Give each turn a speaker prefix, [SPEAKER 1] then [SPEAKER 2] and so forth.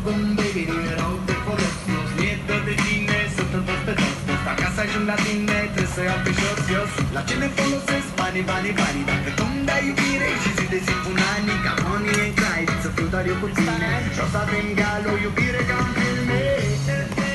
[SPEAKER 1] bun, baby, din rău de folos. Nu-ți mie tot de tine, să te văd pe toți. Dacă să ajung la tine, trebuie să iau pe jos, jos. La ce ne folosesc banii, banii, banii? Dacă tu-mi dai iubire și zi de zi pun ani, ca Bonnie and Clyde, să fiu doar eu cu tine. Vreau să avem gal, o iubire ca în filme.